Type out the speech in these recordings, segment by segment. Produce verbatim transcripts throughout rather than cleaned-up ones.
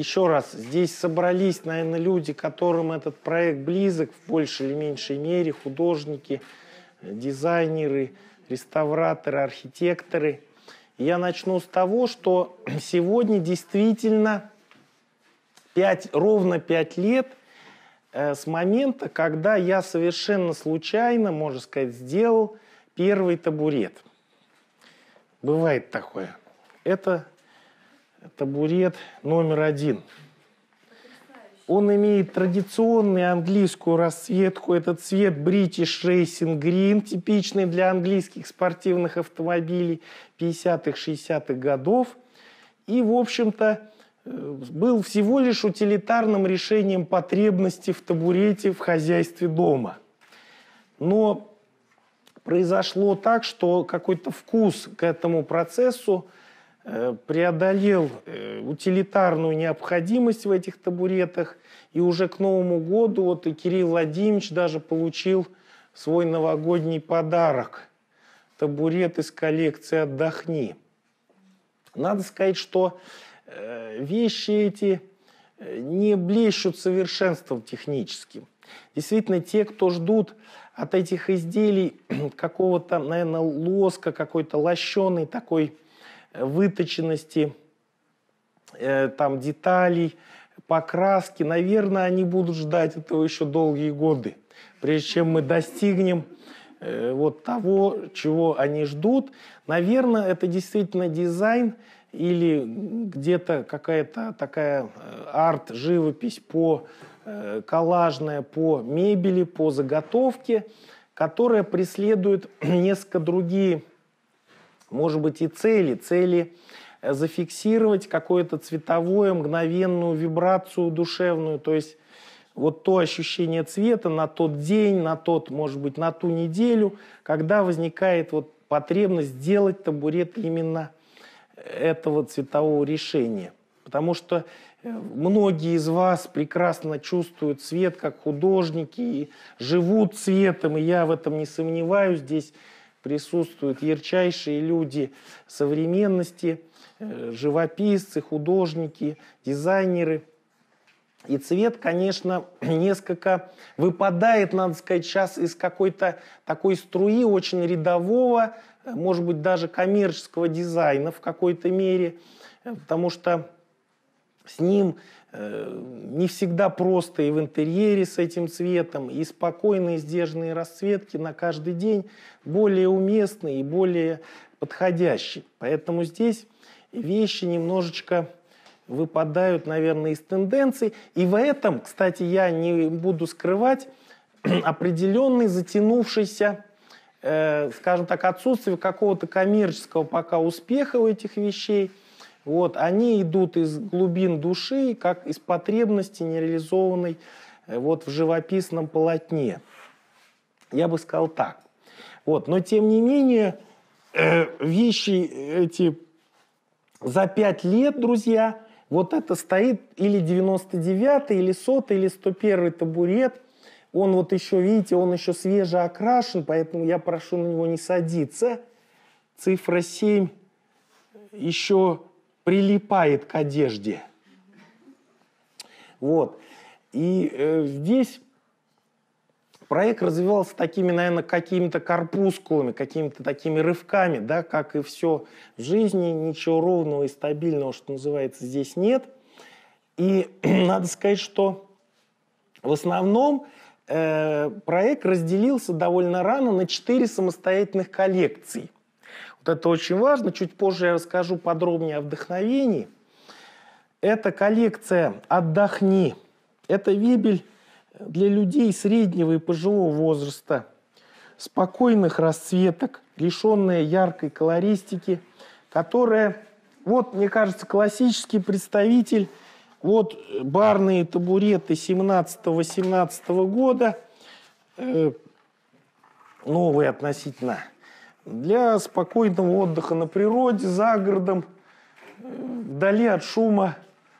еще раз, здесь собрались, наверное, люди, которым этот проект близок в большей или меньшей мере, художники, дизайнеры, реставраторы, архитекторы. Я начну с того, что сегодня действительно пять, ровно пять лет э, с момента, когда я совершенно случайно, можно сказать, сделал первый табурет. Бывает такое. Это табурет номер один. Он имеет традиционную английскую расцветку. Это цвет British Racing Green, типичный для английских спортивных автомобилей пятидесятых, шестидесятых годов. И, в общем-то, был всего лишь утилитарным решением потребности в табурете в хозяйстве дома. Но произошло так, что какой-то вкус к этому процессу преодолел утилитарную необходимость в этих табуретах. И уже к Новому году вот и Кирилл Владимирович даже получил свой новогодний подарок. Табурет из коллекции «Отдохни». Надо сказать, что вещи эти не блещут совершенством техническим. Действительно, те, кто ждут от этих изделий какого-то, наверное, лоска, какой-то лощеной такой выточенности, э, там, деталей, покраски, наверное, они будут ждать этого еще долгие годы, прежде чем мы достигнем э, вот того, чего они ждут. Наверное, это действительно дизайн или где-то какая-то такая арт-живопись по э, коллажная по мебели, по заготовке, которая преследует несколько другие, может быть, и цели. Цели зафиксировать какое-то цветовое, мгновенную вибрацию душевную. То есть вот то ощущение цвета на тот день, на тот, может быть, на ту неделю, когда возникает вот потребность сделать табурет именно этого цветового решения. Потому что многие из вас прекрасно чувствуют цвет как художники и живут цветом, и я в этом не сомневаюсь. Здесь присутствуют ярчайшие люди современности, живописцы, художники, дизайнеры. И цвет, конечно, несколько выпадает, надо сказать, сейчас из какой-то такой струи очень рядового, может быть, даже коммерческого дизайна в какой-то мере, потому что с ним не всегда просто и в интерьере с этим цветом, и спокойные, сдержанные расцветки на каждый день более уместны и более подходящие. Поэтому здесь вещи немножечко выпадают, наверное, из тенденций. И в этом, кстати, я не буду скрывать, определенный затянувшийся, э, скажем так, отсутствие какого-то коммерческого пока успеха у этих вещей. Вот, они идут из глубин души, как из потребности нереализованной вот, в живописном полотне. Я бы сказал так. Вот, но, тем не менее, э, вещи эти за пять лет, друзья, вот это стоит или девяносто девятый, или сотый, или сто первый табурет. Он вот еще, видите, он еще свежеокрашен, поэтому я прошу на него не садиться. Цифра семь еще прилипает к одежде. Вот. И э, здесь проект развивался такими, наверное, какими-то корпускулами, какими-то такими рывками, да, как и все в жизни. Ничего ровного и стабильного, что называется, здесь нет. И надо сказать, что в основном э, проект разделился довольно рано на четыре самостоятельных коллекции. Вот это очень важно. Чуть позже я расскажу подробнее о вдохновении. Это коллекция «Отдохни». Это мебель для людей среднего и пожилого возраста, спокойных расцветок, лишенная яркой колористики, которая, вот, мне кажется, классический представитель, вот барные табуреты семнадцатого-восемнадцатого года, э, новые относительно, для спокойного отдыха на природе, за городом, вдали от шума.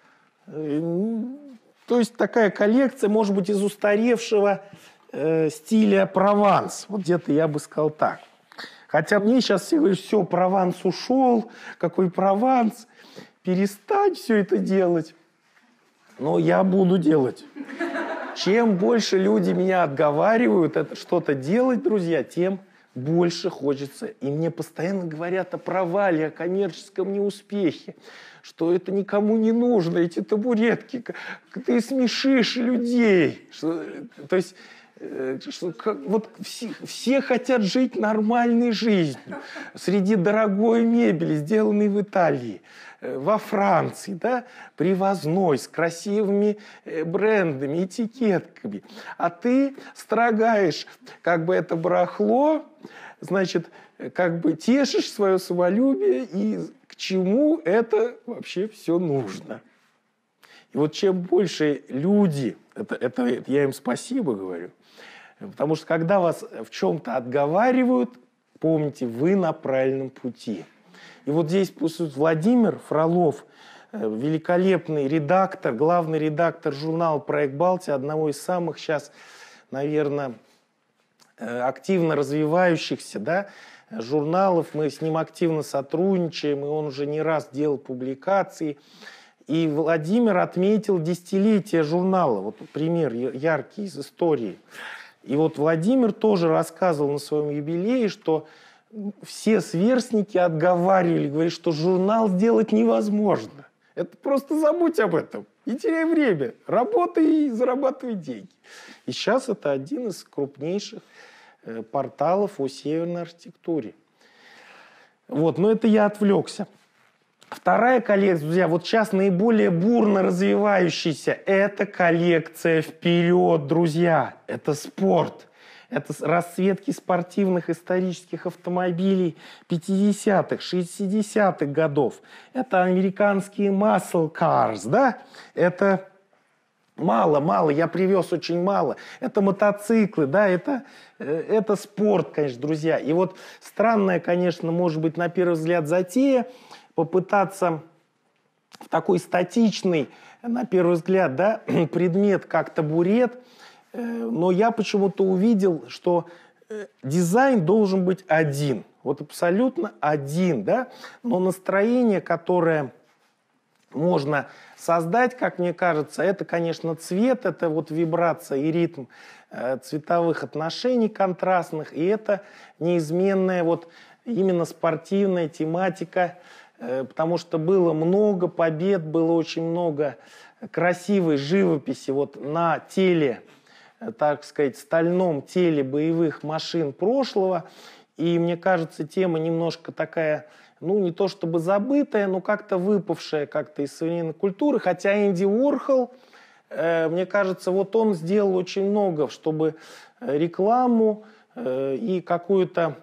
То есть такая коллекция, может быть, из устаревшего э, стиля Прованс. Вот где-то я бы сказал так. Хотя мне сейчас все говорят, все, Прованс ушел, какой Прованс, перестань все это делать. но я буду делать. Чем больше люди меня отговаривают это что-то делать, друзья, тем больше хочется. И мне постоянно говорят о провале, о коммерческом неуспехе, что это никому не нужно, эти табуретки, ты смешишь людей. Что, то есть, что, как, вот все, все хотят жить нормальной жизнью, среди дорогой мебели, сделанной в Италии, во Франции, да, привозной, с красивыми брендами, этикетками. А ты строгаешь как бы это барахло, значит, как бы тешишь свое самолюбие, и к чему это вообще все нужно. И вот чем больше люди, это, это я им спасибо говорю, потому что когда вас в чем-то отговаривают, помните, вы на правильном пути. И вот здесь присутствует Владимир Фролов, великолепный редактор, главный редактор журнала «Проект Балтия», одного из самых сейчас, наверное, активно развивающихся, да, журналов. Мы с ним активно сотрудничаем, и он уже не раз делал публикации. И Владимир отметил десятилетие журнала. Вот пример яркий из истории. И вот Владимир тоже рассказывал на своем юбилее, что все сверстники отговаривали, говорили, что журнал сделать невозможно. Это просто забудь об этом. Не теряй время. Работай и зарабатывай деньги. И сейчас это один из крупнейших э, порталов о северной архитектуре. Вот, но это я отвлекся. Вторая коллекция, друзья, вот сейчас наиболее бурно развивающаяся, это коллекция «Вперед», друзья. Это спорт. Это расцветки спортивных исторических автомобилей пятидесятых, шестидесятых годов. Это американские muscle cars, да? Это мало, мало, я привез очень мало. Это мотоциклы, да? Это, это спорт, конечно, друзья. И вот странная, конечно, может быть, на первый взгляд затея попытаться в такой статичный, на первый взгляд, да, предмет, как табурет. Но я почему-то увидел, что дизайн должен быть один. Вот абсолютно один, да? Но настроение, которое можно создать, как мне кажется, это, конечно, цвет, это вот вибрация и ритм цветовых отношений контрастных, и это неизменная вот именно спортивная тематика, потому что было много побед, было очень много красивой живописи вот на теле, так сказать, стальном теле боевых машин прошлого. И мне кажется, тема немножко такая, ну, не то чтобы забытая, но как-то выпавшая как-то из современной культуры. Хотя Энди Уорхол, э, мне кажется, вот он сделал очень много, чтобы рекламу э, и какую-то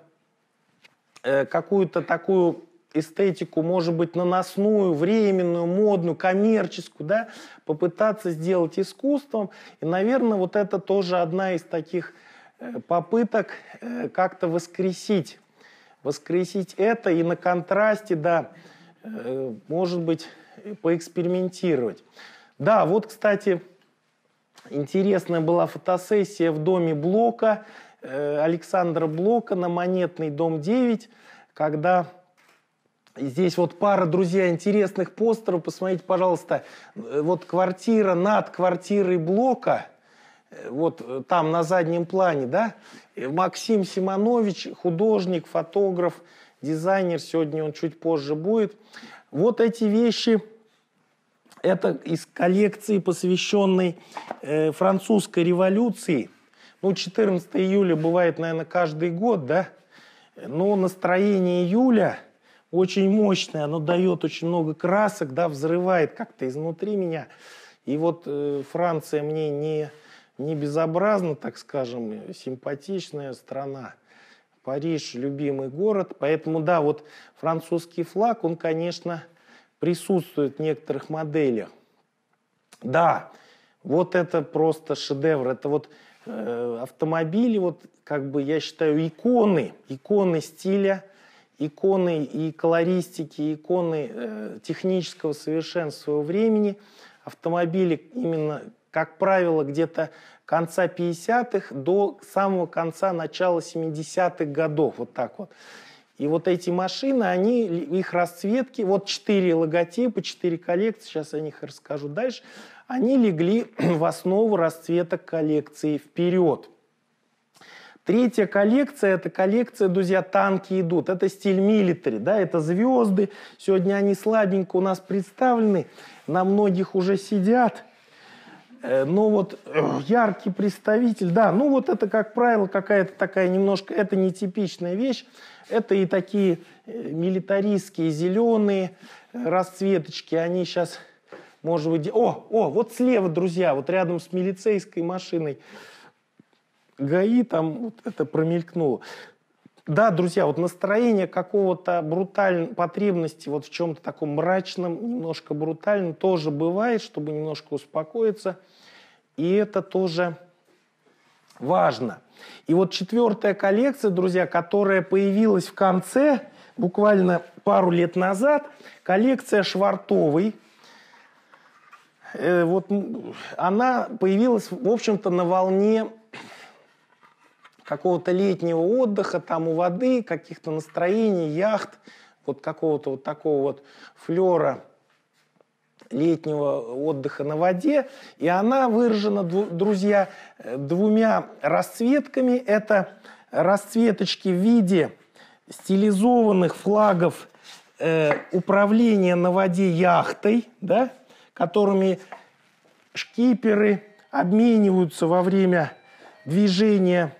э, какую-то такую эстетику, может быть, наносную, временную, модную, коммерческую, да, попытаться сделать искусством. И, наверное, вот это тоже одна из таких попыток как-то воскресить. Воскресить это и на контрасте, да, может быть, поэкспериментировать. Да, вот, кстати, интересная была фотосессия в доме Блока, Александра Блока на Монетной, дом девять, когда... Здесь вот пара, друзья, интересных постеров. Посмотрите, пожалуйста, вот квартира над квартирой Блока, вот там на заднем плане, да, Максим Симонович, художник, фотограф, дизайнер, сегодня он чуть позже будет. Вот эти вещи, это из коллекции, посвященной э, французской революции. Ну, четырнадцатого июля бывает, наверное, каждый год, да, но настроение июля... очень мощное, оно дает очень много красок, да, взрывает как-то изнутри меня. И вот э, Франция мне не, не безобразна, так скажем, симпатичная страна. Париж – любимый город. Поэтому, да, вот французский флаг, он, конечно, присутствует в некоторых моделях. Да, вот это просто шедевр. Это вот э, автомобили, вот как бы я считаю, иконы, иконы стиля, иконы и колористики, иконы э, технического совершенства своего времени. Автомобили именно, как правило, где-то конца пятидесятых до самого конца, начала семидесятых годов. Вот так вот. И вот эти машины, они, их расцветки, вот четыре логотипа, четыре коллекции, сейчас о них расскажу дальше, они легли в основу расцвета коллекции «Вперед». Третья коллекция – это коллекция, друзья, «Танки идут». Это стиль милитари, да, это звезды. Сегодня они слабенько у нас представлены, на многих уже сидят. Но вот яркий представитель, да, ну вот это, как правило, какая-то такая немножко, это нетипичная вещь. Это и такие милитаристские зеленые расцветочки, они сейчас, может быть... О, о, вот слева, друзья, вот рядом с милицейской машиной ГАИ, там вот это промелькнуло. Да, друзья, вот настроение какого-то брутальной потребности вот в чем-то таком мрачном, немножко брутальном тоже бывает, чтобы немножко успокоиться. И это тоже важно. И вот четвертая коллекция, друзья, которая появилась в конце, буквально пару лет назад, коллекция Швартовой. Э, вот она появилась, в общем-то, на волне какого-то летнего отдыха, там у воды, каких-то настроений, яхт, вот какого-то вот такого вот флера летнего отдыха на воде. И она выражена, друзья, двумя расцветками. Это расцветочки в виде стилизованных флагов э, управления на воде яхтой, да, которыми шкиперы обмениваются во время движения.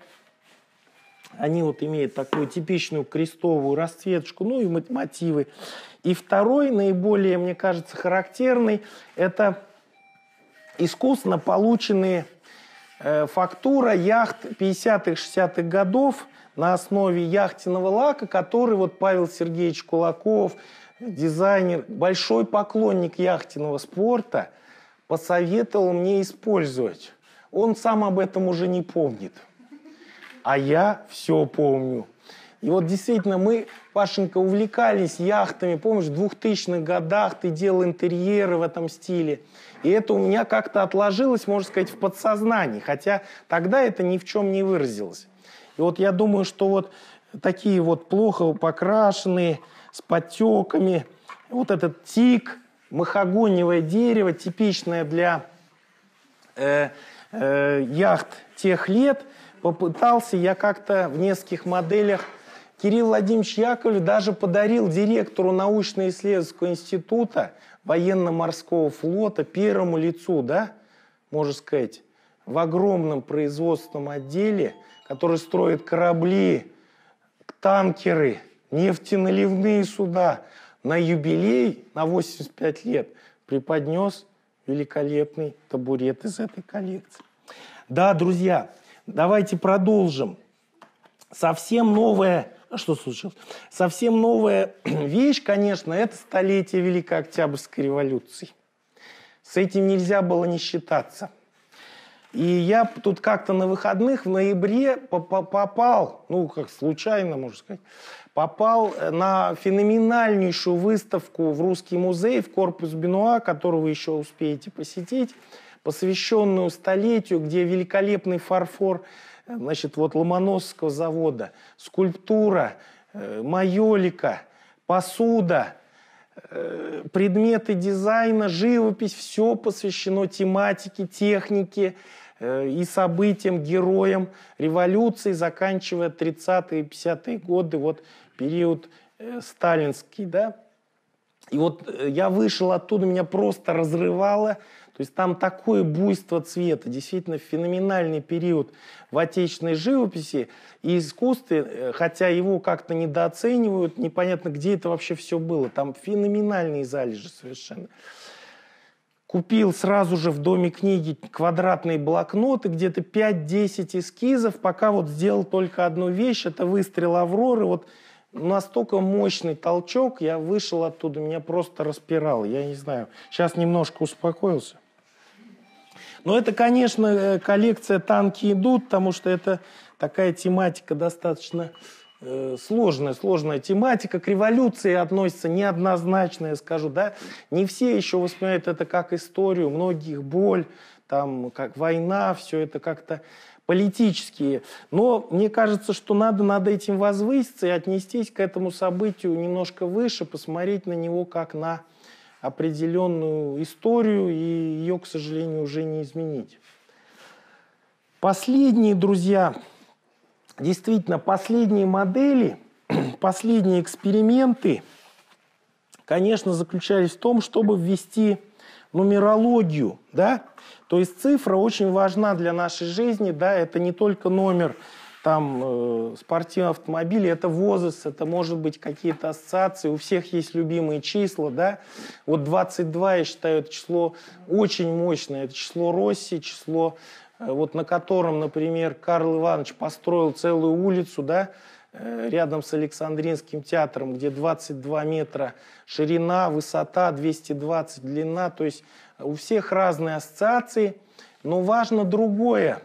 Они вот имеют такую типичную крестовую расцветочку, ну и мотивы. И второй, наиболее, мне кажется, характерный, это искусственно полученные э, фактура яхт пятидесятых-шестидесятых годов на основе яхтенного лака, который вот Павел Сергеевич Кулаков, дизайнер, большой поклонник яхтенного спорта, посоветовал мне использовать. Он сам об этом уже не помнит. А я все помню. И вот действительно мы, Пашенька, увлекались яхтами. Помнишь, в двухтысячных годах ты делал интерьеры в этом стиле. И это у меня как-то отложилось, можно сказать, в подсознании. Хотя тогда это ни в чем не выразилось. И вот я думаю, что вот такие вот плохо покрашенные, с подтеками, вот этот тик, махагониевое дерево, типичное для э, э, яхт тех лет, попытался я как-то в нескольких моделях. Кирилл Владимирович Яковлев даже подарил директору научно-исследовательского института военно-морского флота, первому лицу, да, можно сказать, в огромном производственном отделе, который строит корабли, танкеры, нефтеналивные суда, на юбилей, на восемьдесят пять лет, преподнес великолепный табурет из этой коллекции. Да, друзья, давайте продолжим. Совсем новая, что случилось? Совсем новая вещь, конечно, это столетие Великой Октябрьской революции. С этим нельзя было не считаться. И я тут как-то на выходных в ноябре попал, ну, как случайно, можно сказать, попал на феноменальнейшую выставку в Русский музей, в корпус Бенуа, которую вы еще успеете посетить, посвященную столетию, где великолепный фарфор, значит, вот Ломоносовского завода, скульптура, майолика, посуда, предметы дизайна, живопись, все посвящено тематике, технике и событиям, героям революции, заканчивая тридцатые и пятидесятые годы, вот период сталинский, да. И вот я вышел оттуда, меня просто разрывало. То есть там такое буйство цвета, действительно феноменальный период в отечественной живописи и искусстве, хотя его как-то недооценивают, непонятно, где это вообще все было. Там феноменальные залежи совершенно. Купил сразу же в Доме книги квадратные блокноты, где-то пять-десять эскизов, пока вот сделал только одну вещь, это выстрел Авроры. Вот настолько мощный толчок, я вышел оттуда, меня просто распирало. Я не знаю, сейчас немножко успокоился. Но это, конечно, коллекция «Танки идут», потому что это такая тематика достаточно э, сложная, сложная тематика. К революции относится неоднозначно, я скажу, да. Не все еще воспринимают это как историю, многих боль, там, как война, все это как-то политические. Но мне кажется, что надо над этим возвыситься и отнестись к этому событию немножко выше, посмотреть на него как на определенную историю, и ее, к сожалению, уже не изменить. Последние, друзья, действительно, последние модели, последние эксперименты, конечно, заключались в том, чтобы ввести нумерологию, да, то есть цифра очень важна для нашей жизни, да, это не только номер там э, спортивного автомобиля, это возраст, это может быть какие-то ассоциации, у всех есть любимые числа, да, вот двадцать два, я считаю, это число очень мощное, это число Росси, число, э, вот на котором, например, Карл Иванович построил целую улицу, да, э, рядом с Александринским театром, где двадцать два метра ширина, высота, двести двадцать длина, то есть у всех разные ассоциации, но важно другое.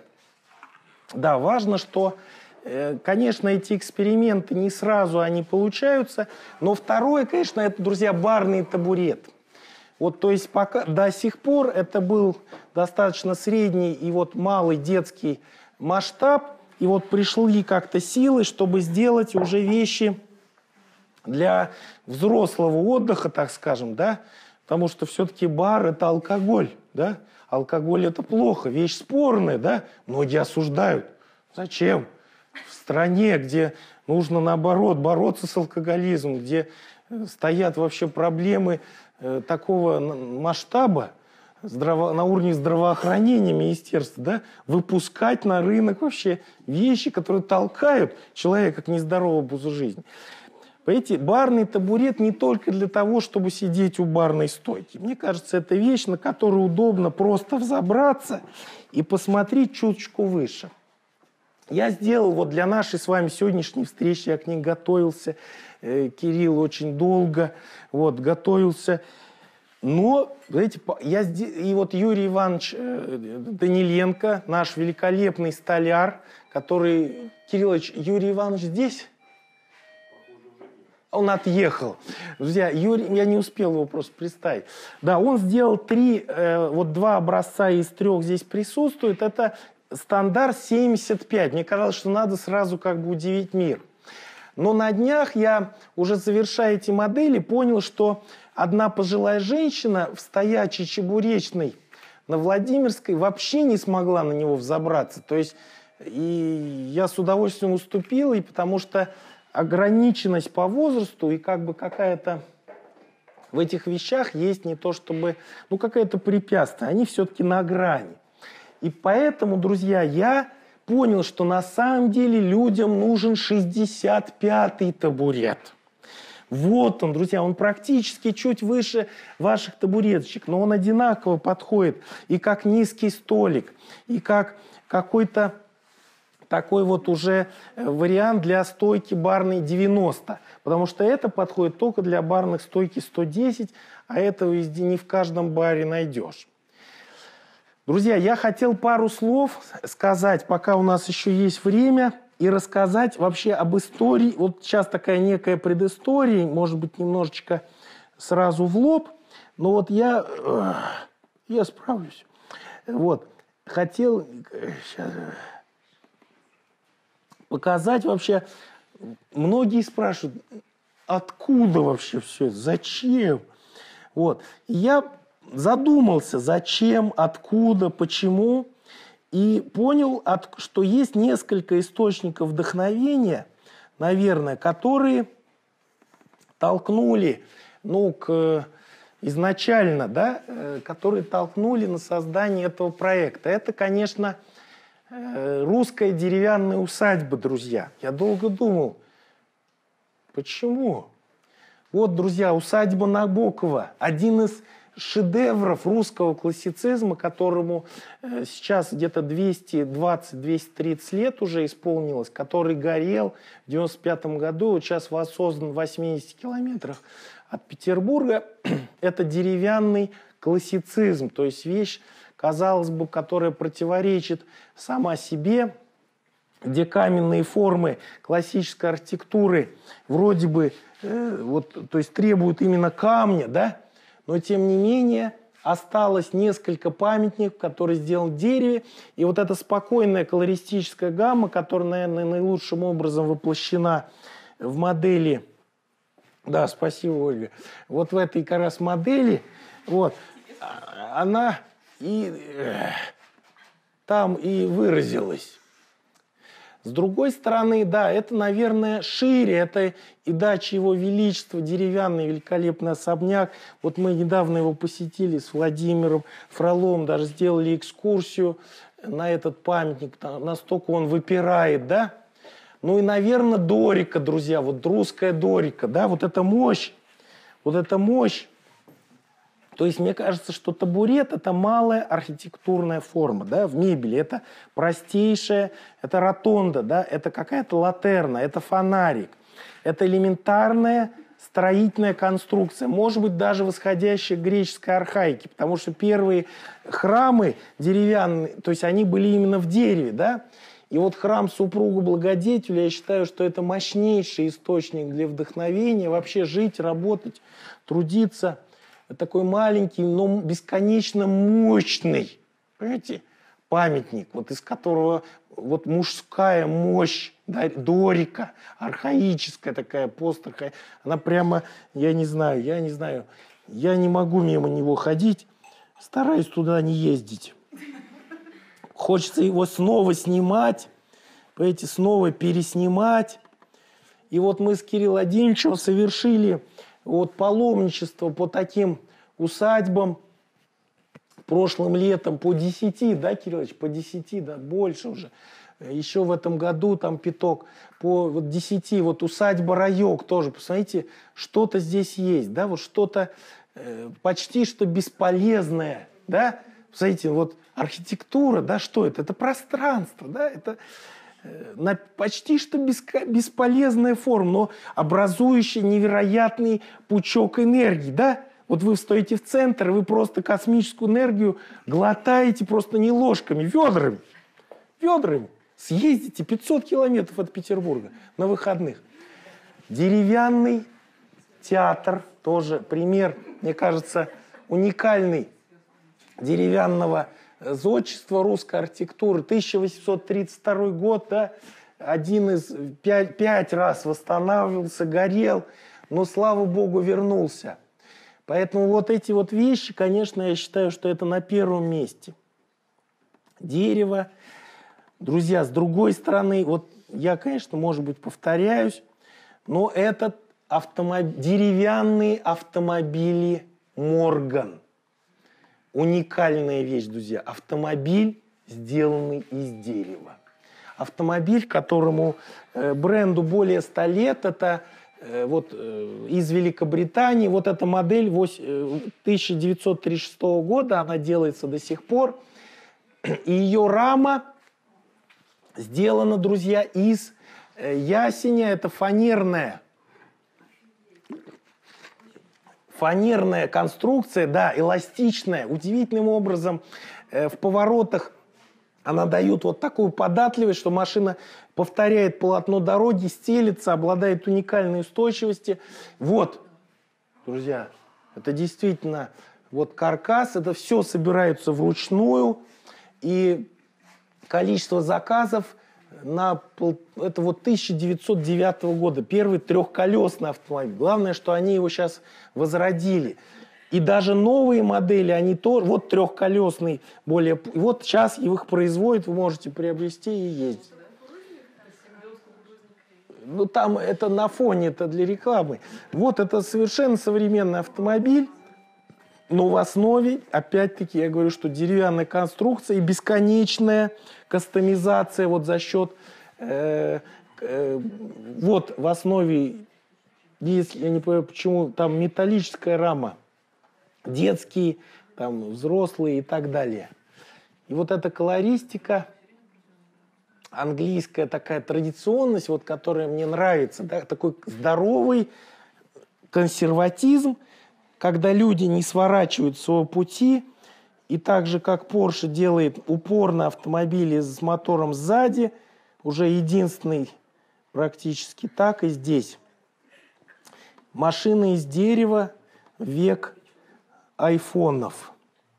Да, важно, что, э, конечно, эти эксперименты не сразу они получаются, но второе, конечно, это, друзья, барный табурет. Вот, то есть пока, до сих пор это был достаточно средний и вот малый детский масштаб, и вот пришли как-то силы, чтобы сделать уже вещи для взрослого отдыха, так скажем, да, потому что все-таки бар – это алкоголь, да, алкоголь – это плохо, вещь спорная, да, многие осуждают. Зачем? В стране, где нужно, наоборот, бороться с алкоголизмом, где стоят вообще проблемы э, такого масштаба, здраво, на уровне здравоохранения министерства, да, выпускать на рынок вообще вещи, которые толкают человека к нездоровому образу жизни. Понимаете, барный табурет не только для того, чтобы сидеть у барной стойки. Мне кажется, это вещь, на которую удобно просто взобраться и посмотреть чуточку выше. Я сделал вот для нашей с вами сегодняшней встречи, я к ней готовился, э, Кирилл очень долго вот, готовился. Но, знаете, я, и вот Юрий Иванович э, Даниленко, наш великолепный столяр, который... Кирилл Ильич, Юрий Иванович здесь? Он отъехал. Друзья, Юрий, я не успел его просто представить. Да, он сделал три, э, вот два образца из трех здесь присутствуют. Это стандарт семьдесят пять. Мне казалось, что надо сразу как бы удивить мир. Но на днях я, уже завершая эти модели, понял, что одна пожилая женщина в стоячей чебуречной на Владимирской вообще не смогла на него взобраться. То есть и я с удовольствием уступил, и потому что ограниченность по возрасту и как бы какая-то в этих вещах есть не то чтобы, ну какая-то препятствие, они все-таки на грани. И поэтому, друзья, я понял, что на самом деле людям нужен шестьдесят пятый табурет. Вот он, друзья, он практически чуть выше ваших табуреточек, но он одинаково подходит и как низкий столик, и как какой-то такой вот уже вариант для стойки барной девяносто. Потому что это подходит только для барных стойки сто десять, а этого везде не в каждом баре найдешь. Друзья, я хотел пару слов сказать, пока у нас еще есть время, и рассказать вообще об истории. Вот сейчас такая некая предыстория, может быть, немножечко сразу в лоб, но вот я, я справлюсь. Вот, хотел... Сейчас... показать вообще, многие спрашивают, откуда вообще все это, зачем? Вот. И я задумался, зачем, откуда, почему, и понял, что есть несколько источников вдохновения, наверное, которые толкнули, ну, к, изначально, да, которые толкнули на создание этого проекта. Это, конечно, русская деревянная усадьба, друзья. Я долго думал, почему? Вот, друзья, усадьба Набокова. Один из шедевров русского классицизма, которому сейчас где-то двести двадцать — двести тридцать лет уже исполнилось, который горел в девяносто пятом году, вот сейчас воссоздан в восьмидесяти километрах от Петербурга. Это деревянный классицизм, то есть вещь, казалось бы, которая противоречит сама себе, где каменные формы классической архитектуры вроде бы э, вот, то есть требуют именно камня, да? Но тем не менее осталось несколько памятников, которые сделаны в дереве, и вот эта спокойная колористическая гамма, которая, наверное, наилучшим образом воплощена в модели Да, спасибо, Ольга. Вот в этой как раз модели, вот, она и э, там и выразилась. С другой стороны, да, это, наверное, шире. Это и дача Его Величества, деревянный великолепный особняк. Вот мы недавно его посетили с Владимиром Фроловым, даже сделали экскурсию на этот памятник. Там настолько он выпирает, да? Ну и, наверное, дорика, друзья, вот русская дорика, да, вот эта мощь, вот эта мощь. То есть мне кажется, что табурет – это малая архитектурная форма, да, в мебели. Это простейшая, это ротонда, да, это какая-то латерна, это фонарик. Это элементарная строительная конструкция, может быть, даже восходящая к греческой архаике, потому что первые храмы деревянные, то есть они были именно в дереве, да. И вот храм супругу Благодетеля, я считаю, что это мощнейший источник для вдохновения, вообще жить, работать, трудиться. Такой маленький, но бесконечно мощный, понимаете, памятник, вот из которого вот мужская мощь, да, дорика, архаическая такая, пострахая, она прямо, я не знаю, я не знаю, я не могу мимо него ходить, стараюсь туда не ездить. Хочется его снова снимать, понимаете, снова переснимать. И вот мы с Кириллом Владимировичем совершили вот паломничество по таким усадьбам прошлым летом по десяти, да, Кирилл Ильич, по десяти, да, больше уже. Еще в этом году там пяток, по вот десяти, вот усадьба Райок тоже, посмотрите, что-то здесь есть, да, вот что-то э, почти что бесполезное, да, посмотрите, вот архитектура, да, что это? Это пространство, да, это на почти что бесполезная форма, но образующая невероятный пучок энергии, да? Вот вы встаете в центр, и вы просто космическую энергию глотаете просто не ложками, ведрами. Ведрами. Съездите пятьсот километров от Петербурга на выходных. Деревянный театр, тоже пример, мне кажется, уникальный деревянного зодчество русской архитектуры, тысяча восемьсот тридцать второй год, да, один из пять, пять раз восстанавливался, горел, но, слава богу, вернулся. Поэтому вот эти вот вещи, конечно, я считаю, что это на первом месте. Дерево. Друзья, с другой стороны, вот я, конечно, может быть, повторяюсь, но этот автомоб... деревянные автомобили Морган. Уникальная вещь, друзья. Автомобиль, сделанный из дерева. Автомобиль, которому э, бренду более ста лет, это э, вот, э, из Великобритании. Вот эта модель э, тысяча девятьсот тридцать шестого года, она делается до сих пор. И ее рама сделана, друзья, из э, ясеня. Это фанерная. Фанерная конструкция, да, эластичная, удивительным образом э, в поворотах она дает вот такую податливость, что машина повторяет полотно дороги, стелится, обладает уникальной устойчивостью. Вот, друзья, это действительно вот каркас, это все собирается вручную, и количество заказов на это вот тысяча девятьсот девятого года, первый трехколесный автомобиль. Главное, что они его сейчас возродили. И даже новые модели, они тоже, вот трехколесный, более, вот сейчас их производят, вы можете приобрести и ездить. Ну там это на фоне, это для рекламы. Вот это совершенно современный автомобиль, но в основе, опять-таки, я говорю, что деревянная конструкция и бесконечная кастомизация вот за счет, э, э, вот в основе, если, я не понимаю, почему, там металлическая рама, детские, там, взрослые и так далее. И вот эта колористика, английская такая традиционность, вот, которая мне нравится, да, такой здоровый консерватизм, когда люди не сворачивают своего пути, и так же, как Porsche делает упор на автомобили с мотором сзади, уже единственный практически, так и здесь. Машины из дерева, век айфонов.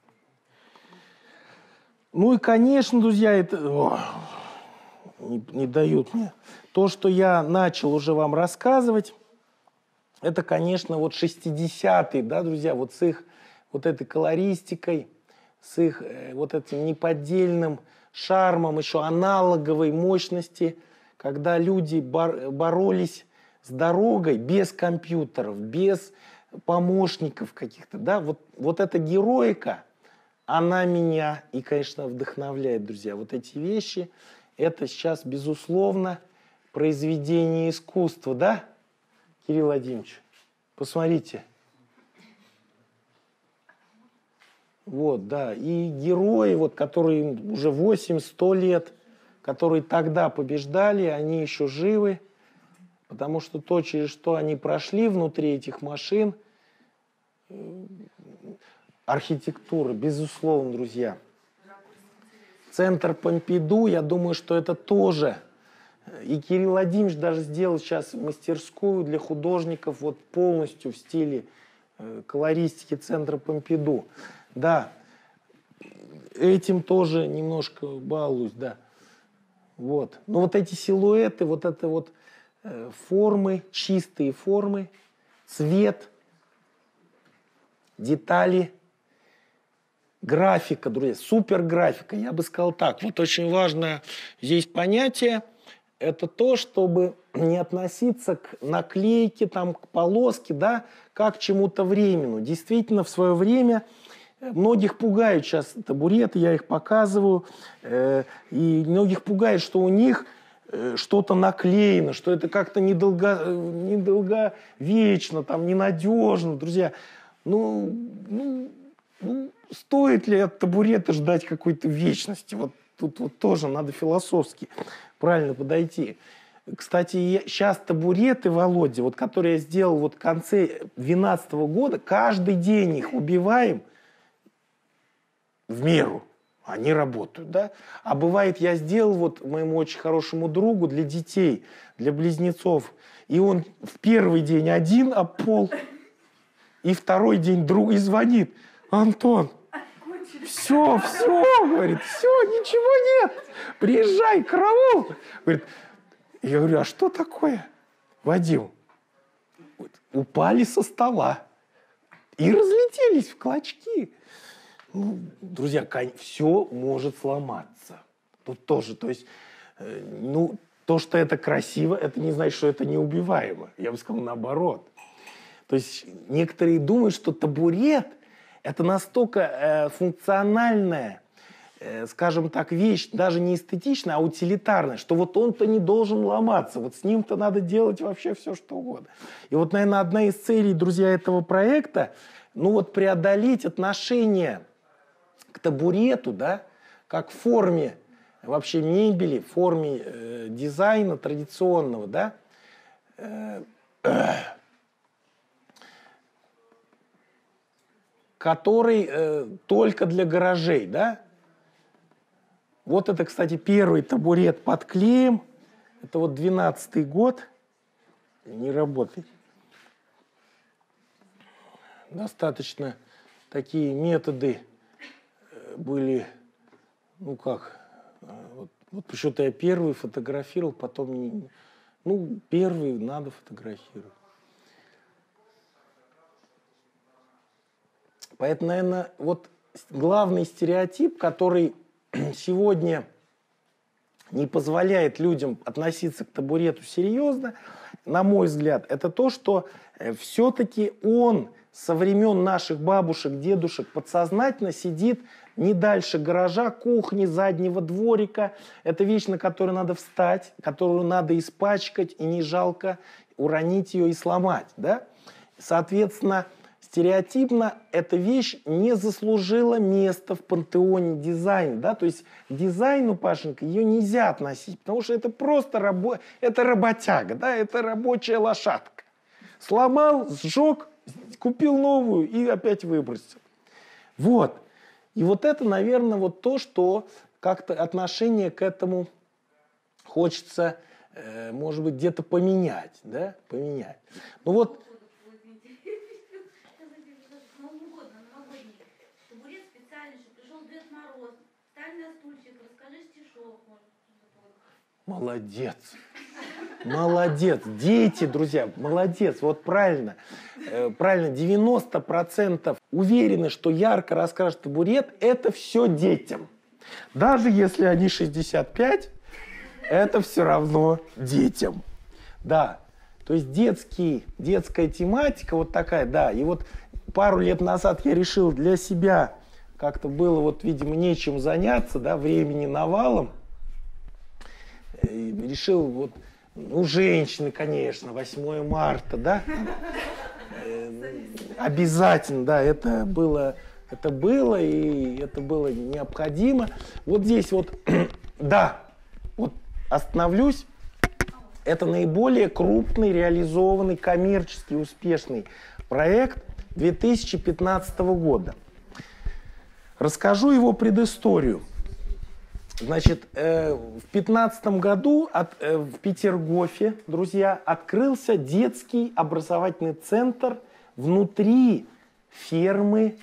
Ну и, конечно, друзья, это о, не, не дают мне. То, что я начал уже вам рассказывать, это, конечно, вот шестидесятые, да, друзья, вот с их вот этой колористикой, с их э, вот этим неподдельным шармом, еще аналоговой мощности, когда люди бор боролись с дорогой без компьютеров, без помощников каких-то, да, вот, вот эта героика, она меня и, конечно, вдохновляет, друзья. Вот эти вещи, это сейчас, безусловно, произведение искусства, да, Кирилл Владимирович? Посмотрите. Вот, да, и герои, вот, которые уже восемь-сто лет, которые тогда побеждали, они еще живы, потому что то, через что они прошли внутри этих машин, архитектура, безусловно, друзья. Центр Помпиду, я думаю, что это тоже. И Кирилл Владимирович даже сделал сейчас мастерскую для художников вот полностью в стиле э, колористики Центра Помпиду. Да, этим тоже немножко балуюсь, да. Вот. Но вот эти силуэты, вот это вот э, формы, чистые формы, цвет, детали, графика, друзья, суперграфика, я бы сказал так. Вот очень важное здесь понятие, это то, чтобы не относиться к наклейке, там, к полоске, да, как к чему-то временному. Действительно, в свое время многих пугают сейчас табуреты, я их показываю, э, и многих пугает, что у них э, что-то наклеено, что это как-то недолго, недолговечно, там, ненадежно, друзья. Ну, ну, ну, стоит ли от табурета ждать какой-то вечности? Вот тут вот тоже надо философски правильно подойти. Кстати, сейчас табуреты, Володя, вот, которые я сделал вот в конце две тысячи двенадцатого года, каждый день их убиваем в меру. Они работают, да? А бывает, я сделал вот моему очень хорошему другу для детей, для близнецов, и он в первый день один об пол, и второй день друг и звонит: Антон, все, все, говорит, все, ничего нет, приезжай, караул. Говорит, я говорю, а что такое, Вадим? Упали со стола и разлетелись в клочки. Ну, друзья, все может сломаться. Тут тоже, то есть, э, ну, то, что это красиво, это не значит, что это неубиваемо. Я бы сказал, наоборот. То есть некоторые думают, что табурет – это настолько э, функциональная, э, скажем так, вещь, даже не эстетичная, а утилитарная, что вот он-то не должен ломаться, вот с ним-то надо делать вообще все, что угодно. И вот, наверное, одна из целей, друзья, этого проекта, ну вот преодолеть отношение к табурету, да, как форме вообще мебели, форме э, дизайна традиционного, да, э, э, который э, только для гаражей, да. Вот это, кстати, первый табурет под клеем. Это вот двенадцатый год. Не работает. Достаточно такие методы были, ну как, вот, вот почему-то я первый фотографировал, потом не, ну, первый надо фотографировать. Поэтому, наверное, вот главный стереотип, который сегодня не позволяет людям относиться к табурету серьезно, на мой взгляд, это то, что все-таки он со времен наших бабушек, дедушек подсознательно сидит не дальше гаража, кухни, заднего дворика. Это вещь, на которую надо встать, которую надо испачкать, и не жалко уронить ее и сломать. Да? Соответственно, стереотипно эта вещь не заслужила места в пантеоне дизайна. Да? То есть к дизайну, Пашенька, ее нельзя относить, потому что это просто рабо... это работяга, да? Это рабочая лошадка. Сломал, сжег, купил новую и опять выбросил. Вот. И вот это, наверное, вот то, что как-то отношение к этому хочется, э, может быть, где-то поменять. Да? Поменять. Ну вот. Молодец. Молодец. Дети, друзья, молодец. Вот правильно. Э, правильно, девяносто процентов уверены, что ярко раскрашенный табурет – это все детям. Даже если они шестьдесят пять, это все равно детям. Да. То есть детский, детская тематика вот такая, да. И вот пару лет назад я решил для себя, как-то было вот, видимо, нечем заняться, да, времени навалом. И решил вот, ну, женщины, конечно, восьмое марта, да. Обязательно, да, это было, это было, и это было необходимо. Вот здесь вот, да, вот остановлюсь. Это наиболее крупный, реализованный, коммерчески успешный проект две тысячи пятнадцатого года. Расскажу его предысторию. Значит, э, в две тысячи пятнадцатом году от, э, в Петергофе, друзья, открылся детский образовательный центр внутри фермы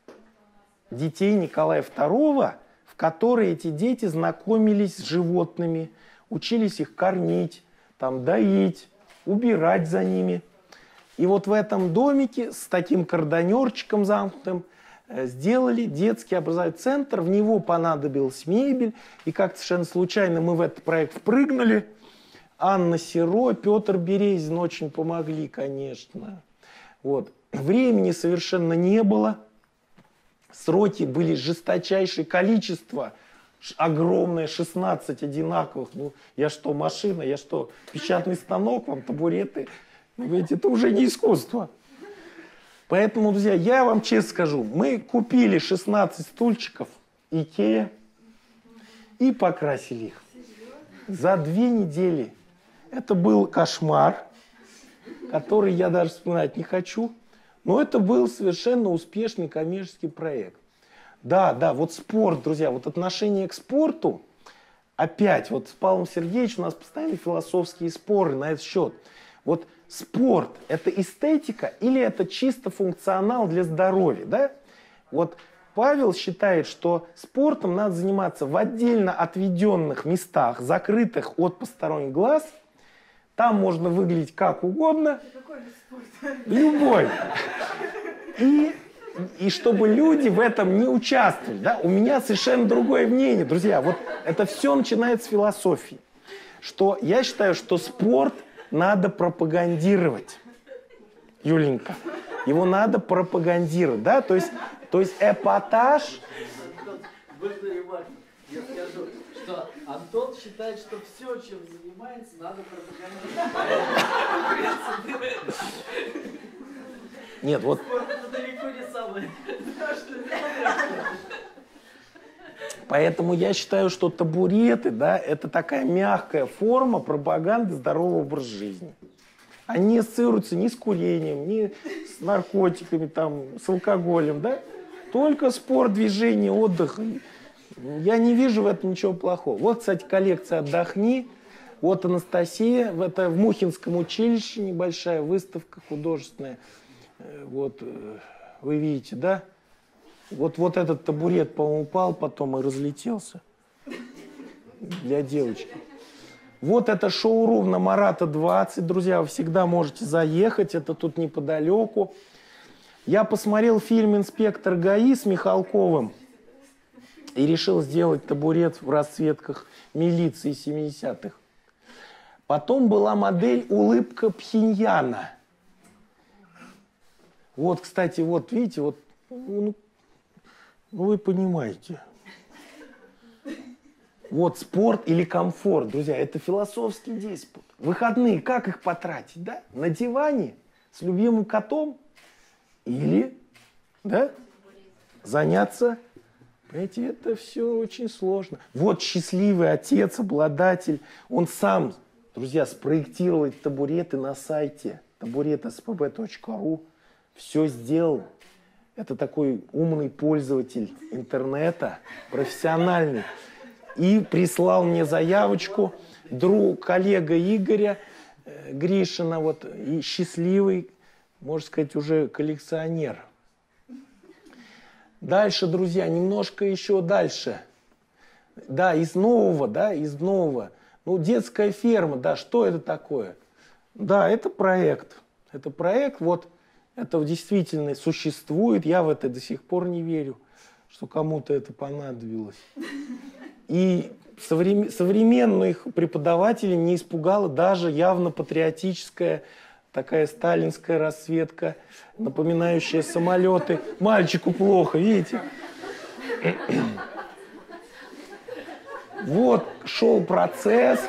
детей Николая второго, в которой эти дети знакомились с животными, учились их кормить, там, доить, убирать за ними. И вот в этом домике с таким кордонерчиком замкнутым э, сделали детский образовательный центр. В него понадобилась мебель. И как-то совершенно случайно мы в этот проект впрыгнули. Анна Серо, Петр Березин очень помогли, конечно. Вот. Времени совершенно не было. Сроки были жесточайшее количество. Огромное, шестнадцать одинаковых. Ну, я что, машина? Я что, печатный станок? Вам табуреты? Ну, ведь это уже не искусство. Поэтому, друзья, я вам честно скажу, мы купили шестнадцать стульчиков Икея и покрасили их. За две недели. Это был кошмар, который я даже вспоминать не хочу. Но это был совершенно успешный коммерческий проект. Да, да, вот спорт, друзья, вот отношение к спорту, опять, вот с Павлом Сергеевичем у нас постоянно философские споры на этот счет. Вот спорт – это эстетика или это чисто функционал для здоровья, да? Вот Павел считает, что спортом надо заниматься в отдельно отведенных местах, закрытых от посторонних глаз. Там можно выглядеть как угодно. Какой спорт? Любой. И... И чтобы люди в этом не участвовали. Да? У меня совершенно другое мнение, друзья. Вот это все начинается с философии. Что я считаю, что спорт надо пропагандировать. Юленька. Его надо пропагандировать. Да? То есть, то есть эпатаж... Я скажу, что Антон считает, что все, чем занимается, надо пропагандировать. Нет, вот... Это далеко не самое. Поэтому я считаю, что табуреты, да, это такая мягкая форма пропаганды здорового образа жизни. Они не ассоциируются ни с курением, ни с наркотиками, там, с алкоголем, да? Только спорт, движение, отдых. Я не вижу в этом ничего плохого. Вот, кстати, коллекция «Отдохни». Вот Анастасия, это в Мухинском училище небольшая выставка художественная. Вот, вы видите, да? Вот, вот этот табурет, по-моему, упал потом и разлетелся для девочки. Вот это шоурум на Марата двадцать, друзья, вы всегда можете заехать, это тут неподалеку. Я посмотрел фильм «Инспектор ГАИ» с Михалковым и решил сделать табурет в расцветках милиции семидесятых. Потом была модель «Улыбка Пхеньяна». Вот, кстати, вот видите, вот, ну, ну вы понимаете. Вот спорт или комфорт, друзья, это философский диспут. Выходные, как их потратить, да? На диване с любимым котом или, да, заняться, понимаете, это все очень сложно. Вот счастливый отец, обладатель, он сам, друзья, спроектировал эти табуреты на сайте табурет эс пэ бэ точка ру. Все сделал. Это такой умный пользователь интернета, профессиональный. И прислал мне заявочку друг, коллега Игоря э, Гришина, вот, и счастливый, можно сказать, уже коллекционер. Дальше, друзья, немножко еще дальше. Да, из нового, да, из нового. Ну, детская ферма, да, что это такое? Да, это проект. Это проект, вот, это действительно существует. Я в это до сих пор не верю, что кому-то это понадобилось. И соврем... современных преподавателей не испугала даже явно патриотическая такая сталинская расцветка, напоминающая самолеты. Мальчику плохо, видите? Вот шел процесс.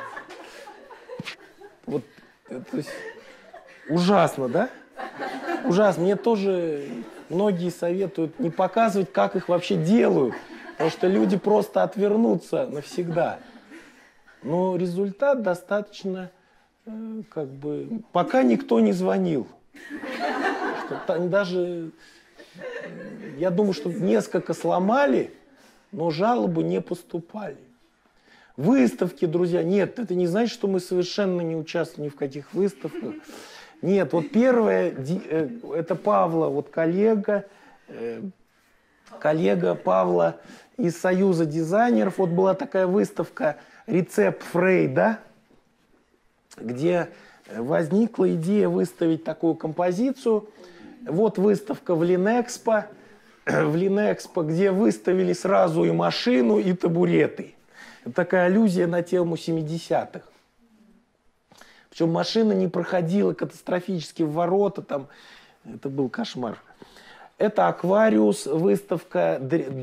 Вот, то есть, ужасно, да? Ужасно. Мне тоже многие советуют не показывать, как их вообще делают, потому что люди просто отвернутся навсегда. Но результат достаточно, э, как бы, пока никто не звонил. Что даже, я думаю, что несколько сломали, но жалобы не поступали. Выставки, друзья, нет, это не значит, что мы совершенно не участвуем ни в каких выставках. Нет, вот первое, это Павла, вот коллега, коллега Павла из Союза дизайнеров. Вот была такая выставка «Рецепт Фрейда», где возникла идея выставить такую композицию. Вот выставка в Линэкспо, в Линэкспо, где выставили сразу и машину, и табуреты. Это такая аллюзия на тему семидесятых. Причем машина не проходила катастрофически в ворота, там, это был кошмар. Это Аквариус, выставка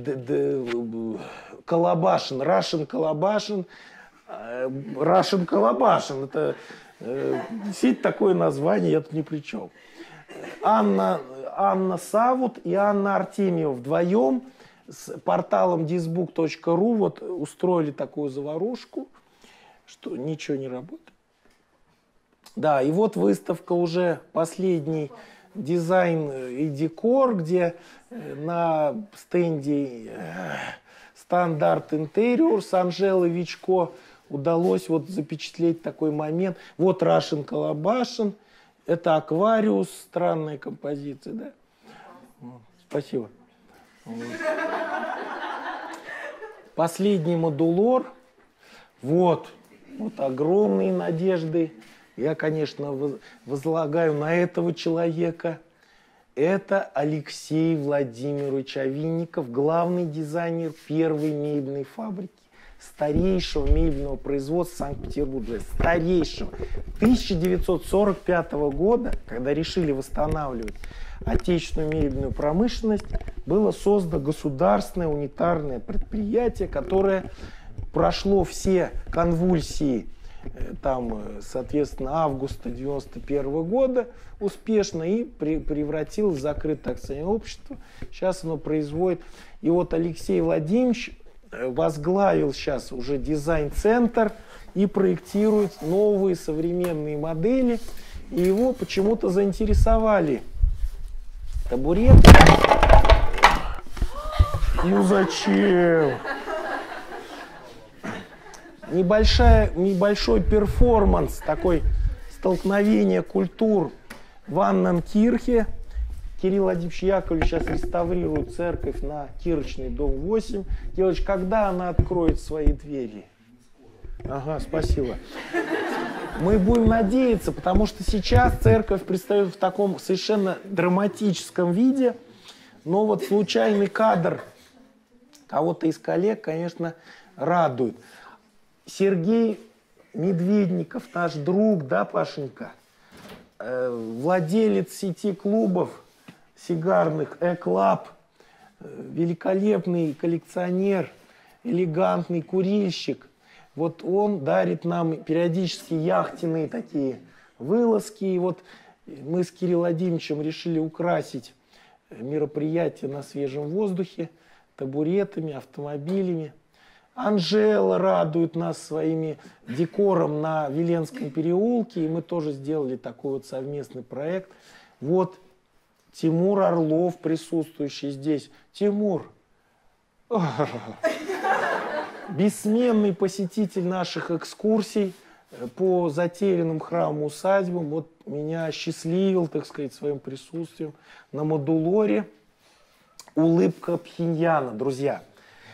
Колобашин, Russian Колобашин, Russian Колобашин, это действительно такое название, я тут ни при чем. Анна, Анна Савут и Анна Артемьева вдвоем с порталом дисбук точка ру вот устроили такую заварушку, что ничего не работает. Да, и вот выставка уже последний дизайн и декор, где на стенде Стандарт Интериор с Анжелой Вичко удалось вот запечатлеть такой момент. Вот Russian Колобашин, это Аквариус, странная композиция, да? Спасибо. Последний модулор. Вот, вот огромные надежды. Я, конечно, возлагаю на этого человека. Это Алексей Владимирович Овинников, главный дизайнер первой мебельной фабрики, старейшего мебельного производства Санкт-Петербурга, старейшего. тысяча девятьсот сорок пятого года, когда решили восстанавливать отечественную мебельную промышленность, было создано государственное унитарное предприятие, которое прошло все конвульсии, там, соответственно, августа девяносто первого года успешно и при, превратилось в закрытое акционерное общество. Сейчас оно производит. И вот Алексей Владимирович возглавил сейчас уже дизайн-центр и проектирует новые современные модели. И его почему-то заинтересовали табуреты. Ну зачем? Небольшая, небольшой перформанс, такой столкновение культур в Анненкирхе. Кирилл Владимирович Яковлевич сейчас реставрирует церковь на Кирочный, дом восемь. Девочка, когда она откроет свои двери? Ага, спасибо. Мы будем надеяться, потому что сейчас церковь предстает в таком совершенно драматическом виде. Но вот случайный кадр кого-то из коллег, конечно, радует. Сергей Медведников, наш друг, да, Пашенька, э, владелец сети клубов сигарных «Э-Клаб», э, великолепный коллекционер, элегантный курильщик. Вот он дарит нам периодически яхтенные такие вылазки. И вот мы с Кириллом Владимировичем решили украсить мероприятие на свежем воздухе табуретами, автомобилями. Анжела радует нас своими декором на Веленском переулке, и мы тоже сделали такой вот совместный проект. Вот Тимур Орлов, присутствующий здесь. Тимур, бессменный посетитель наших экскурсий по затерянным храмам-усадьбам. Вот меня осчастливил, так сказать, своим присутствием на модулоре. Улыбка Пхеньяна, друзья.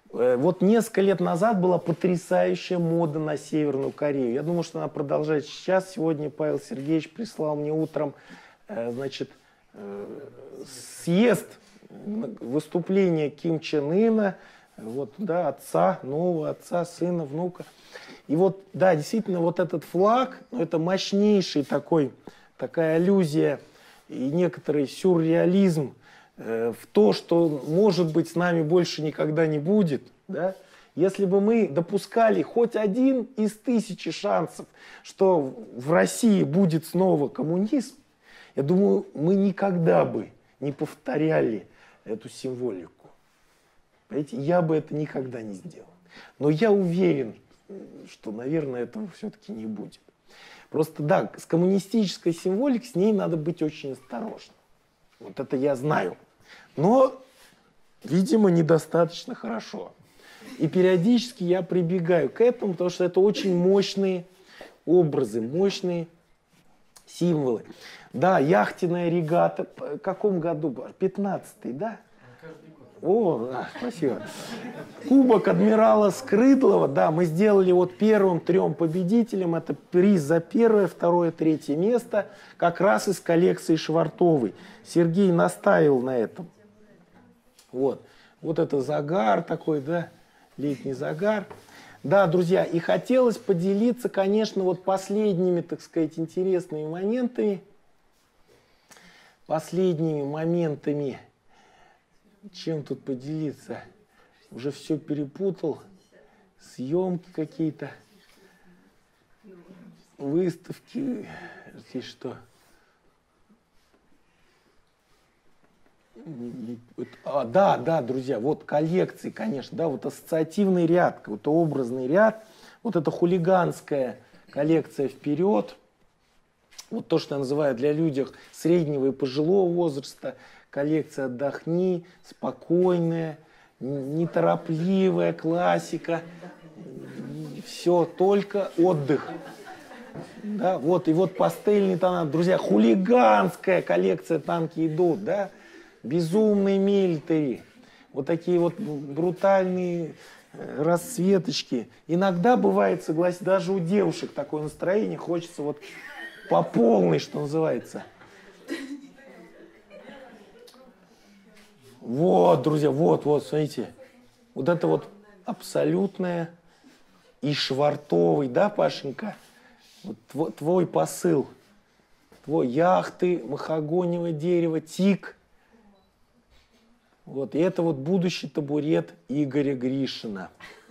Вот несколько лет назад была потрясающая мода на Северную Корею. Я думаю, что она продолжается сейчас. Сегодня Павел Сергеевич прислал мне утром, значит, съезд, выступление Ким Чен Ына, вот, да, отца, нового отца, сына, внука. И вот, да, действительно, вот этот флаг, ну, это мощнейший такой, такая аллюзия и некоторый сюрреализм э, в то, что, может быть, с нами больше никогда не будет, да? Если бы мы допускали хоть один из тысячи шансов, что в России будет снова коммунизм, я думаю, мы никогда бы не повторяли эту символику. Понимаете, я бы это никогда не сделал. Но я уверен, что, наверное, этого все-таки не будет. Просто, да, с коммунистической символикой, с ней надо быть очень осторожным. Вот это я знаю. Но, видимо, недостаточно хорошо. И периодически я прибегаю к этому, потому что это очень мощные образы, мощные символы. Да, яхтенная регата. В каком году? пятнадцатый, да? О, да, спасибо. Кубок адмирала Скрыдлова, да, мы сделали вот первым трем победителям, это приз за первое, второе, третье место, как раз из коллекции Швартовой. Сергей настаивал на этом. Вот, вот это загар такой, да, летний загар. Да, друзья, и хотелось поделиться, конечно, вот последними, так сказать, интересными моментами, последними моментами. Чем тут поделиться? Уже все перепутал. Съемки какие-то. Выставки. Здесь что? А, да, да, друзья, вот коллекции, конечно, да, вот ассоциативный ряд, вот образный ряд. Вот это хулиганская коллекция «Вперед». Вот то, что я называю для людей среднего и пожилого возраста. Коллекция «Отдохни», спокойная, неторопливая классика. Все, только отдых. Да, вот, и вот пастельные тона. Друзья, хулиганская коллекция «Танки идут», да? Безумные милитари. Вот такие вот брутальные расцветочки. Иногда бывает, согласен, даже у девушек такое настроение, хочется вот по полной, что называется. Вот, друзья, вот, вот, смотрите. Вот это вот абсолютное и швартовый, да, Пашенька? Вот твой, твой посыл. Твой яхты, махагониевое дерево, тик. Вот, и это вот будущий табурет Игоря Гришина.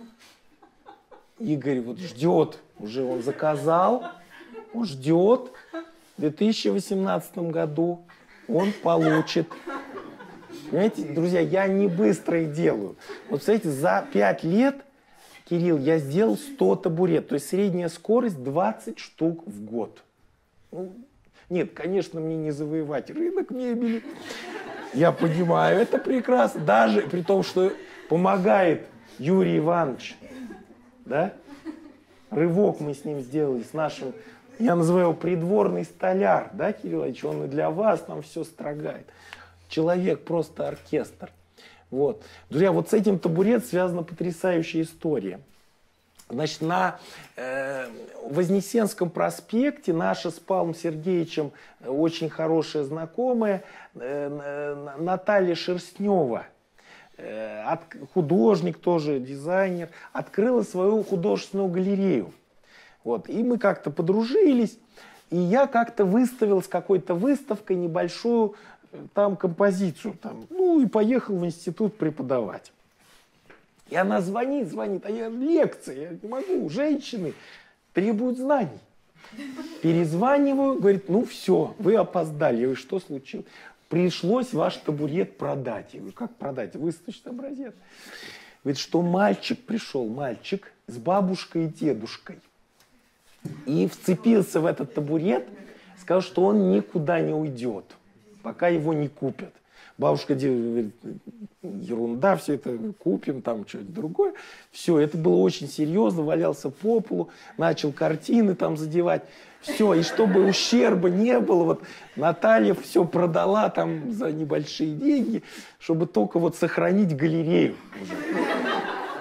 Игорь вот ждет, уже он заказал, он ждет. В две тысячи восемнадцатом году он получит. Понимаете, друзья, я не быстро их делаю. Вот, смотрите, за пять лет, Кирилл, я сделал сто табурет. То есть средняя скорость двадцать штук в год. Ну, нет, конечно, мне не завоевать рынок мебели. Я понимаю, это прекрасно. Даже при том, что помогает Юрий Иванович. Да? Рывок мы с ним сделали, с нашим, я называю его придворный столяр. Да, Кирилл Ильич, он и для вас там все строгает. Человек просто оркестр. Вот. Друзья, вот с этим табурет связана потрясающая история. Значит, на э, Вознесенском проспекте наша с Павлом Сергеевичем очень хорошая знакомая э, Наталья Шерстнева, э, от, художник тоже, дизайнер, открыла свою художественную галерею. Вот. И мы как-то подружились, и я как-то выставил с какой-то выставкой небольшую там композицию, там, ну и поехал в институт преподавать. И она звонит, звонит, а я лекция, я не могу, женщины требуют знаний. Перезваниваю, говорит, ну все, вы опоздали. Я говорю, что случилось? Пришлось ваш табурет продать. Я говорю, как продать? Выставочный образец. Говорит, что мальчик пришел, мальчик с бабушкой и дедушкой. И вцепился в этот табурет, сказал, что он никуда не уйдет, пока его не купят. Бабушка говорит, ерунда, все это купим, там что-то другое. Все, это было очень серьезно, валялся по полу, начал картины там задевать. Все, и чтобы ущерба не было, вот Наталья все продала там за небольшие деньги, чтобы только вот сохранить галерею.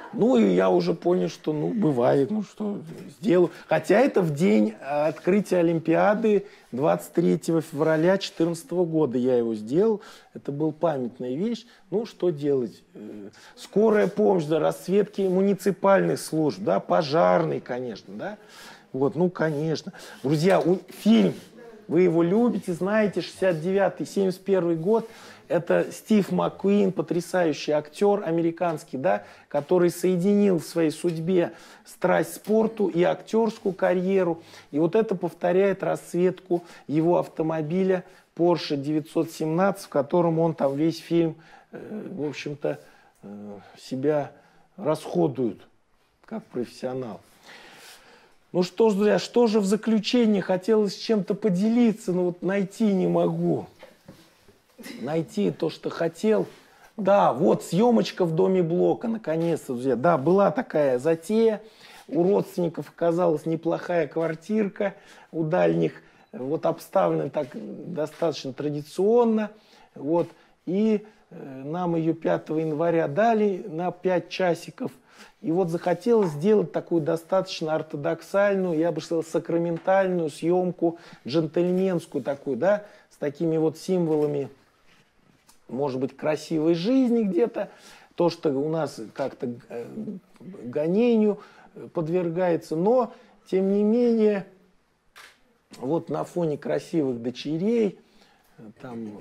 Ну, и я уже понял, что, ну, бывает, ну, что сделаю. Хотя это в день открытия Олимпиады двадцать третьего февраля две тысячи четырнадцатого года я его сделал. Это была памятная вещь. Ну, что делать? Скорая помощь, да, расцветки муниципальных служб, да, пожарный, конечно, да. Вот, ну, конечно. Друзья, фильм, вы его любите, знаете, шестьдесят девятый — семьдесят первый год. Это Стив Маккуин, потрясающий актер американский, да, который соединил в своей судьбе страсть к спорту и актерскую карьеру. И вот это повторяет расцветку его автомобиля Porsche девятьсот семнадцать, в котором он там весь фильм, э, в общем-то, э, себя расходует как профессионал. Ну что ж, друзья, что же в заключение хотелось чем-то поделиться, но вот найти не могу. Найти то, что хотел. Да, вот съемочка в доме Блока, наконец-то, друзья. Да, была такая затея. У родственников оказалась неплохая квартирка у дальних. Вот обставлена так достаточно традиционно. Вот. И э, нам ее пятого января дали на пять часиков. И вот захотелось сделать такую достаточно ортодоксальную, я бы сказал, сакраментальную съемку, джентльменскую такую, да, с такими вот символами, может быть, красивой жизни где-то, то, что у нас как-то гонению подвергается, но, тем не менее, вот на фоне красивых дочерей, там,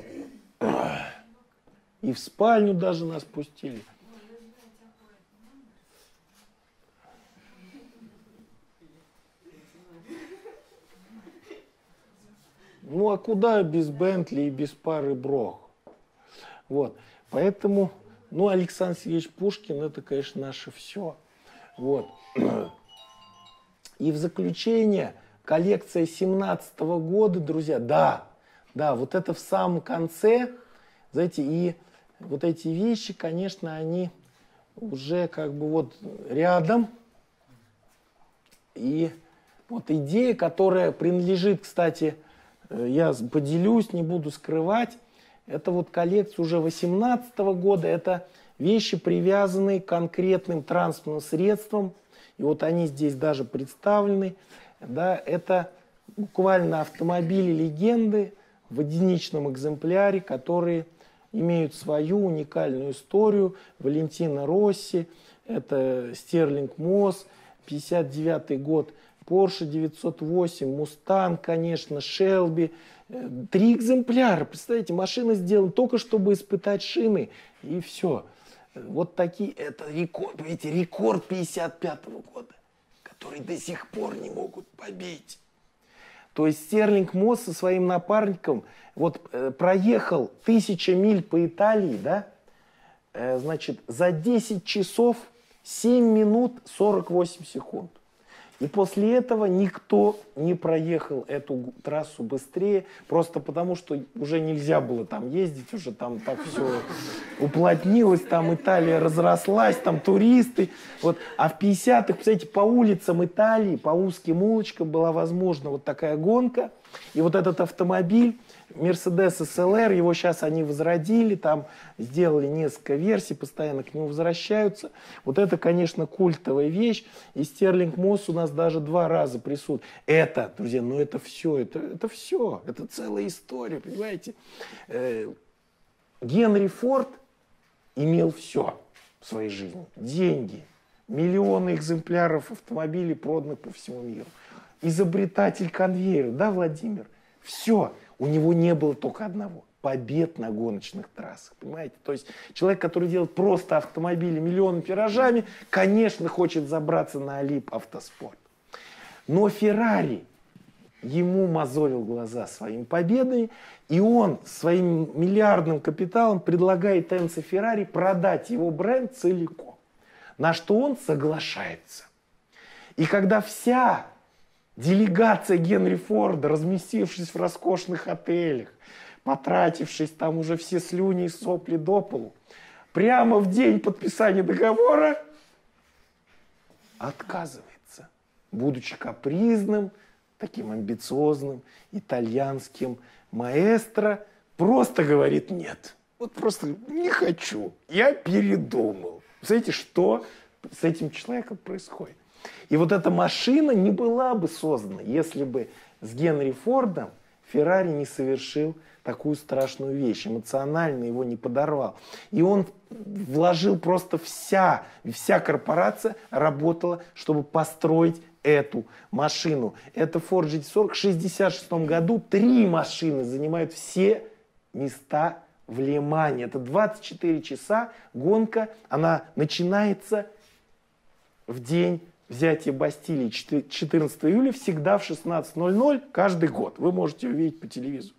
и в спальню даже нас пустили. Ну, а куда без Бентли и без пары Брох? Вот. Поэтому, ну, Александр Сергеевич Пушкин, это, конечно, наше все. Вот. И в заключение, коллекция семнадцатого года, друзья, да, да, вот это в самом конце, знаете, и вот эти вещи, конечно, они уже как бы вот рядом. И вот идея, которая принадлежит, кстати, я поделюсь, не буду скрывать. Это вот коллекция уже восемнадцатого года. Это вещи, привязанные к конкретным транспортным средствам. И вот они здесь даже представлены. Да, это буквально автомобили-легенды в единичном экземпляре, которые имеют свою уникальную историю. Валентино Росси, это Стерлинг Мосс, пятьдесят девятый год. Porsche девятьсот восемь, Мустанг, конечно, Шелби. Три экземпляра. Представляете, машина сделана только, чтобы испытать шины. И все. Вот такие, это рекорд, видите, рекорд пятьдесят пятого года, который до сих пор не могут побить. То есть Стерлинг Мосс со своим напарником вот э, проехал тысячу миль по Италии, да, э, значит, за десять часов семь минут сорок восемь секунд. И после этого никто не проехал эту трассу быстрее, просто потому, что уже нельзя было там ездить, уже там так все уплотнилось, там Италия разрослась, там туристы. Вот. А в пятидесятых, представляете, по улицам Италии, по узким улочкам была возможна вот такая гонка. И вот этот автомобиль, Mercedes эс эл эр, его сейчас они возродили, там сделали несколько версий, постоянно к нему возвращаются. Вот это, конечно, культовая вещь. И Стерлинг Мосс у нас даже два раза присутствует. Это, друзья, ну это все, это, это все, это целая история, понимаете. Э, Генри Форд имел все в своей жизни. Деньги, миллионы экземпляров автомобилей проданы по всему миру. Изобретатель конвейера, да, Владимир? Все. У него не было только одного – побед на гоночных трассах, понимаете? То есть человек, который делает просто автомобили миллионными тиражами, конечно, хочет забраться на Олимп автоспорт. Но Феррари ему мозолил глаза своими победами, и он своим миллиардным капиталом предлагает Энцо Феррари продать его бренд целиком, на что он соглашается. И когда вся делегация Генри Форда, разместившись в роскошных отелях, потратившись там уже все слюни и сопли до полу, прямо в день подписания договора отказывается, будучи капризным, таким амбициозным итальянским маэстро, просто говорит нет. Вот просто не хочу, я передумал. Знаете, что с этим человеком происходит. И вот эта машина не была бы создана, если бы с Генри Фордом Феррари не совершил такую страшную вещь, эмоционально его не подорвал. И он вложил просто вся, вся корпорация работала, чтобы построить эту машину. Это Ford джи ти сорок. В шестьдесят шестом году три машины занимают все места в Ле-Мане. Это двадцать четыре часа гонка, она начинается в день взятия Бастилии четырнадцатого июля, всегда в шестнадцать ноль ноль, каждый год. Вы можете увидеть по телевизору.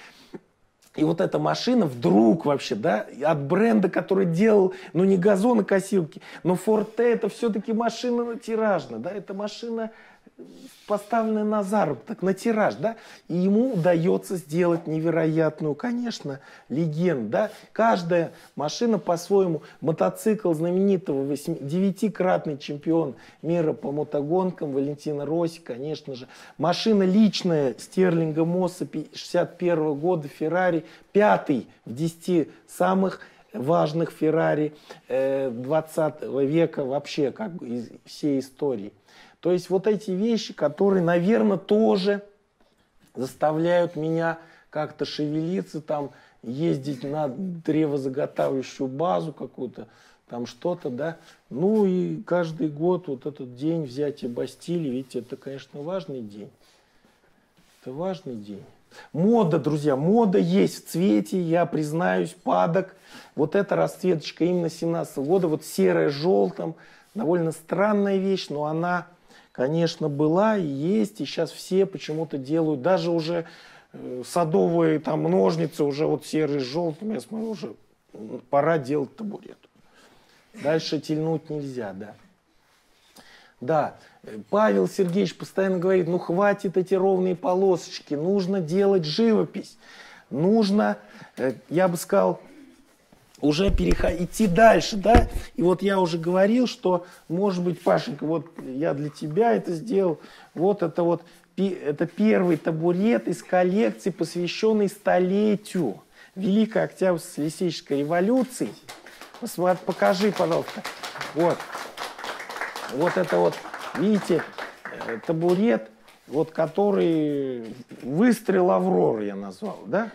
И вот эта машина вдруг вообще, да, от бренда, который делал, ну не газонокосилки, но Ford T это все-таки машина тиражная, да, это машина, поставленная на заработок, на тираж, да, и ему удается сделать невероятную, конечно, легенду, да, каждая машина по-своему, мотоцикл знаменитого девятикратный чемпион мира по мотогонкам Валентино Росси, конечно же, машина личная Стерлинга Мосса шестьдесят первого года Феррари, пятый в десяти самых важных Феррари двадцатого века вообще, как бы из всей истории. То есть вот эти вещи, которые, наверное, тоже заставляют меня как-то шевелиться, там, ездить на древозаготавливающую базу какую-то, там что-то, да. Ну и каждый год вот этот день взятия Бастилии, видите, это, конечно, важный день. Это важный день. Мода, друзья, мода есть в цвете, я признаюсь, падок. Вот эта расцветочка именно семнадцатого года, вот серая с желтым, довольно странная вещь, но она... Конечно, была и есть, и сейчас все почему-то делают, даже уже э, садовые там ножницы, уже вот серые с желтым, я смотрю, уже пора делать табурет. Дальше тянуть нельзя, да. Да, Павел Сергеевич постоянно говорит, ну хватит эти ровные полосочки, нужно делать живопись, нужно, э, я бы сказал, уже переходить, идти дальше, да, и вот я уже говорил, что, может быть, Пашенька, вот я для тебя это сделал, вот это вот, это первый табурет из коллекции, посвященный столетию Великой Октябрьской социалистической революции. Посмотри, покажи, пожалуйста, вот, вот это вот, видите, табурет, вот который выстрел Авроры я назвал, да,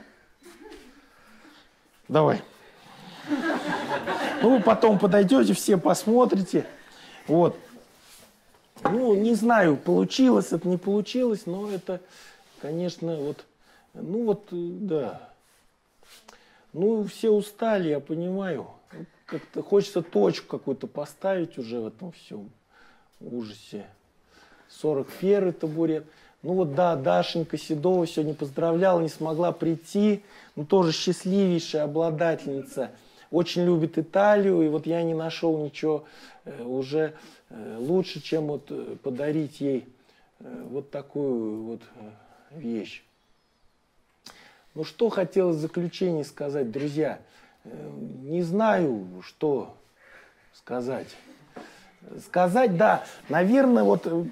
давай. Ну, вы потом подойдете, все посмотрите. Вот. Ну, не знаю, получилось это, не получилось, но это, конечно, вот, ну вот, да. Ну, все устали, я понимаю. Как-то хочется точку какую-то поставить уже в этом всем ужасе. сорок первый табурет. Ну вот, да, Дашенька Седова сегодня поздравляла, не смогла прийти. Ну, тоже счастливейшая обладательница. Очень любит Италию, и вот я не нашел ничего э, уже э, лучше, чем вот э, подарить ей э, вот такую вот э, вещь. Ну, что хотелось в заключение сказать, друзья. Э, не знаю, что сказать. Сказать, да, наверное, вот... Э,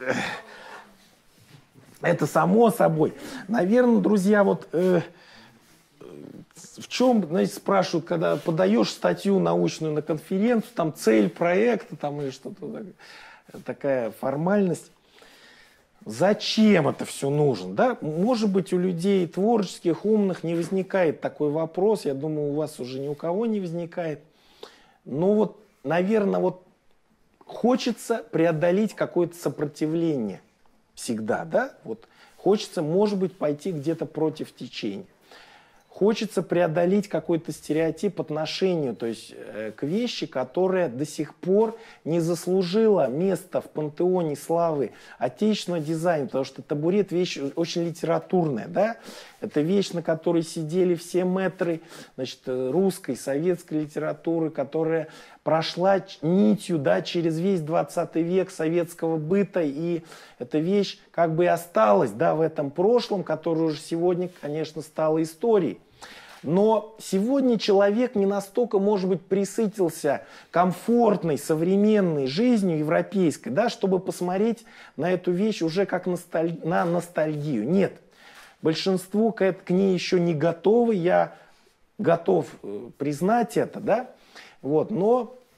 это само собой. Наверное, друзья, вот... Э, В чем, знаете, спрашивают, когда подаешь статью научную на конференцию, там цель проекта, там или что-то, такая формальность. Зачем это все нужно? Да? Может быть, у людей творческих, умных не возникает такой вопрос. Я думаю, у вас уже ни у кого не возникает. Но вот, наверное, вот хочется преодолеть какое-то сопротивление всегда, да? Вот хочется, может быть, пойти где-то против течения. Хочется преодолеть какой-то стереотип отношению, то есть э, к вещи, которая до сих пор не заслужила места в пантеоне славы отечественного дизайна, потому что табурет вещь очень литературная, да? Это вещь, на которой сидели все мэтры, значит, русской, советской литературы, которая прошла нитью, да, через весь двадцатый век советского быта, и эта вещь как бы и осталась, да, в этом прошлом, которое уже сегодня, конечно, стало историей. Но сегодня человек не настолько, может быть, присытился комфортной, современной жизнью европейской, да, чтобы посмотреть на эту вещь уже как носталь... на ностальгию. Нет, большинство к, к ней еще не готовы, я готов признать это, да, вот, но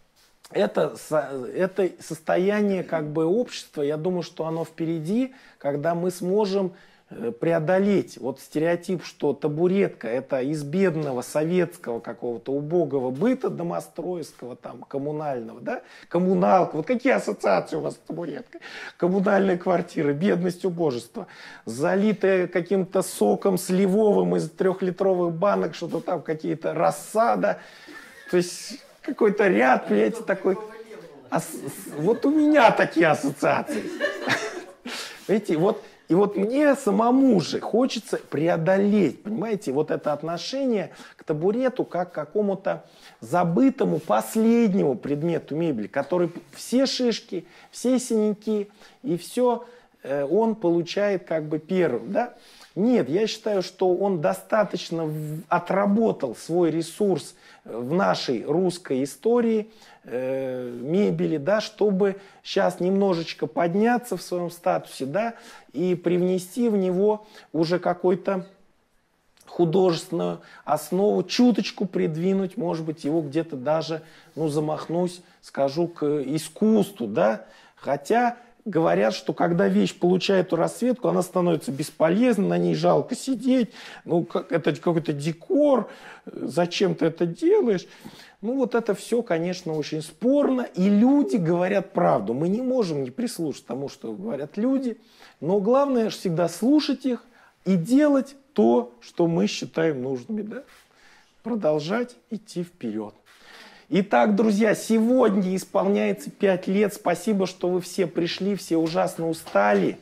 это, это состояние как бы общества, я думаю, что оно впереди, когда мы сможем преодолеть вот стереотип, что табуретка это из бедного советского какого-то убогого быта домостроевского, там, коммунального, да, коммуналка. Вот какие ассоциации у вас с табуреткой? Коммунальная квартира, бедность, убожество, залитая каким-то соком сливовым из трехлитровых банок, что-то там какие-то рассада, то есть какой-то ряд, понимаете, такой. А, вот у меня такие ассоциации. Видите, вот. И вот мне самому же хочется преодолеть, понимаете, вот это отношение к табурету как к какому-то забытому последнему предмету мебели, который все шишки, все синяки и все э, он получает как бы первым, да? Нет, я считаю, что он достаточно в, отработал свой ресурс в нашей русской истории э, мебели, да, чтобы сейчас немножечко подняться в своем статусе, да, и привнести в него уже какой-то художественную основу, чуточку придвинуть, может быть, его где-то даже, ну, замахнусь, скажу, к искусству, да, хотя говорят, что когда вещь получает эту расцветку, она становится бесполезной, на ней жалко сидеть, ну, как, это какой-то декор, зачем ты это делаешь? Ну, вот это все, конечно, очень спорно, и люди говорят правду. Мы не можем не прислушаться тому, что говорят люди, но главное всегда слушать их и делать то, что мы считаем нужными, да? Продолжать идти вперед. Итак, друзья, сегодня исполняется пять лет. Спасибо, что вы все пришли, все ужасно устали.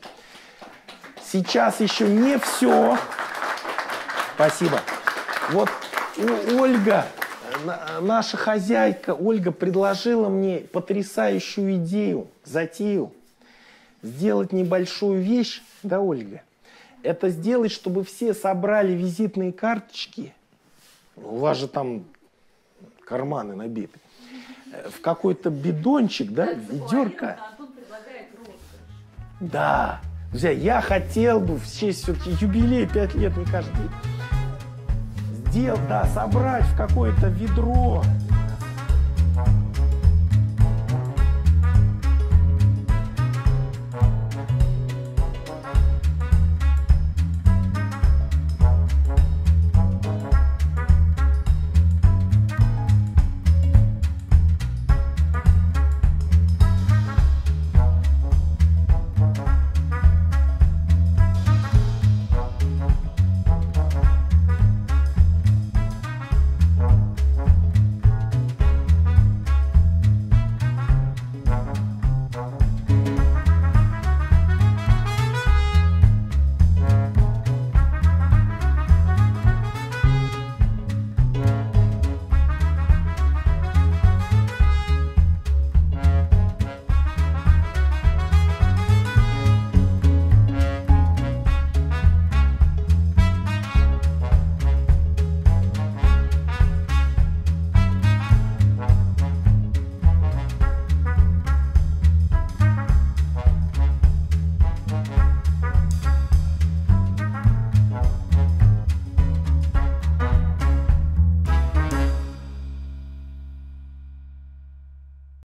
Сейчас еще не все. Спасибо. Вот Ольга, наша хозяйка, Ольга предложила мне потрясающую идею, затею. Сделать небольшую вещь, да, Ольга? Это сделать, чтобы все собрали визитные карточки. У вас же там карманы набиты. В какой-то бидончик, да, ведерко. Да. Друзья, я хотел бы в честь все-таки юбилей пять лет, не каждый день. Сделать, да, собрать в какое-то ведро